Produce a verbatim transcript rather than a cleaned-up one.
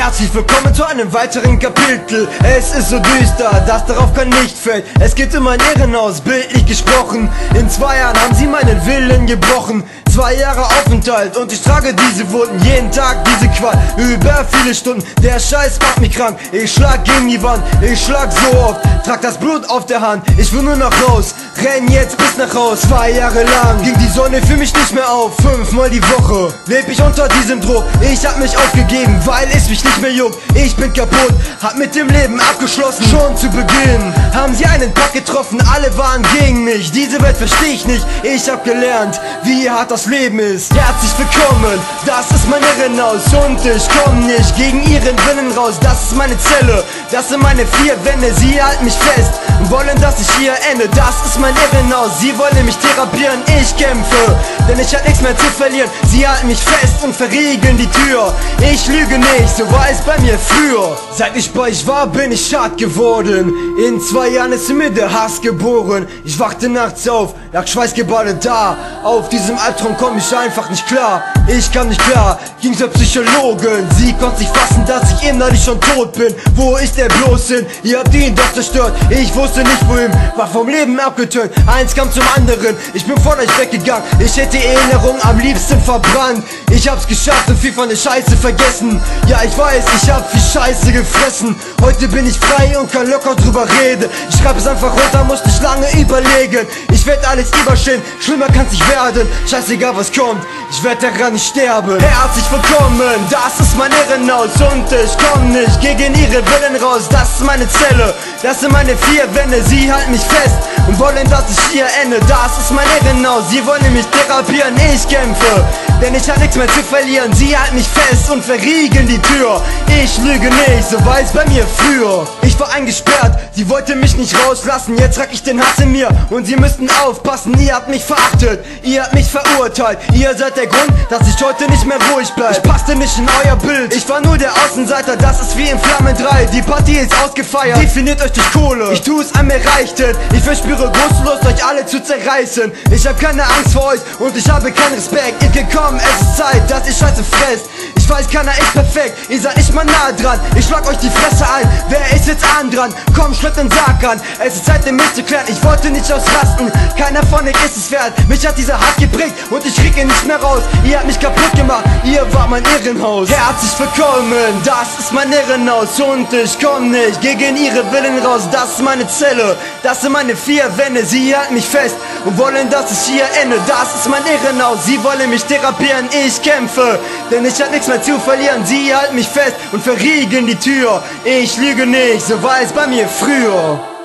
Herzlich willkommen zu einem weiteren Kapitel. Es ist so düster, dass darauf kein Licht fällt. Es geht um ein Irrenhaus, bildlich gesprochen. In zwei Jahren haben sie meinen Willen gebrochen. Zwei Jahre Aufenthalt und ich trage diese Wunden. Jeden Tag diese Qual, über viele Stunden. Der Scheiß macht mich krank, ich schlag gegen die Wand. Ich schlag so oft, trag das Blut auf der Hand. Ich will nur noch raus, renn jetzt bis nach Haus. Zwei Jahre lang ging die Sonne für mich nicht mehr auf. Fünfmal die Woche leb ich unter diesem Druck. Ich hab mich aufgegeben, weil es mich nicht mehr juckt. Ich bin kaputt, hab mit dem Leben abgeschlossen. Schon zu Beginn haben sie einen Pack getroffen. Alle waren gegen mich, diese Welt versteh ich nicht. Ich hab gelernt, wie hart das Leben ist. Herzlich willkommen, das ist mein Irrenhaus. Und ich komm nicht gegen ihren Willen raus. Das ist meine Zelle, das sind meine vier Wände. Sie halten mich fest und wollen, dass ich hier ende. Das ist mein Irrenhaus, sie wollen mich therapieren. Ich kämpfe, denn ich hab nichts mehr zu verlieren. Sie halten mich fest und verriegeln die Tür. Ich lüge nicht, so war es bei mir früher. Seit ich bei euch war, bin ich schad geworden. In zwei Jahren ist in mir der Hass geboren. Ich wachte nachts auf, lag schweißgebadet da. Auf diesem Albtraum komm ich einfach nicht klar. Ich kam nicht klar, ging zur Psychologin. Sie konnte nicht fassen, dass ich innerlich schon tot bin. Wo ist der bloß hin? Ihr habt ihn doch zerstört. Ich wusste nicht wohin, war vom Leben abgetönt. Eins kam zum anderen, ich bin von euch weggegangen. Ich hätte die Erinnerung am liebsten verbrannt. Ich hab's geschafft und viel von der Scheiße vergessen. Ja, ich weiß, ich hab viel Scheiße gefressen. Heute bin ich frei und kann locker drüber reden. Ich schreib es einfach runter, muss nicht lange überlegen. Ich werd alles überstehen, schlimmer kann's nicht werden. Scheißegal was kommt, ich werd daran nicht sterben. Herzlich willkommen, das ist mein Irrenhaus. Und ich komm nicht gegen ihre Willen raus. Das ist meine Zelle, das sind meine vier Wände. Sie halten mich fest und wollen, dass ich hier ende. Das ist mein Irrenhaus, sie wollen mich therapieren. Ich kämpfe, denn ich hab nichts mehr zu verlieren. Sie halten mich fest und verriegeln die Tür. Ich lüge nicht, so war es bei mir früher. Ich war eingesperrt, sie wollte mich nicht rauslassen. Jetzt trag ich den Hass in mir und sie müssten aufpassen. Ihr habt mich verachtet, ihr habt mich verurteilt. Ihr seid der Grund, dass ich heute nicht mehr ruhig bleib. Ich passte nicht in euer Bild, ich war nur der Außenseiter. Das ist wie in Flammen drei, die Party ist ausgefeiert. Definiert euch durch Kohle, ich tu es an mir reichten. Ich verspüre große Lust, euch alle zu zerreißen. Ich hab keine Angst vor euch und ich habe keinen Respekt. Ihr könnt kommen, es ist Zeit, dass ihr Scheiße fresst. Ich weiß, keiner ist perfekt, ihr seid nicht mal nah dran. Ich schlag euch die Fresse ein, wer ist jetzt an dran? Komm, schlag den Sarg an, es ist Zeit, den Mist zu klären. Ich wollte nicht ausrasten, keiner von euch ist es wert. Mich hat dieser Hass geprägt und ich kriege ihn nicht mehr raus. Ihr habt mich kaputt gemacht, ihr wart mein Irrenhaus. Herzlich willkommen, das ist mein Irrenhaus. Und ich komm nicht gegen ihre Willen raus. Das ist meine Zelle, das sind meine vier Wände. Sie halten mich fest und wollen, dass ich hier ende. Das ist mein Irrenhaus, sie wollen mich therapieren. Ich kämpfe, denn ich hab nichts mehr zu verlieren. Sie halten mich fest und verriegeln die Tür. Ich lüge nicht, so war es bei mir früher.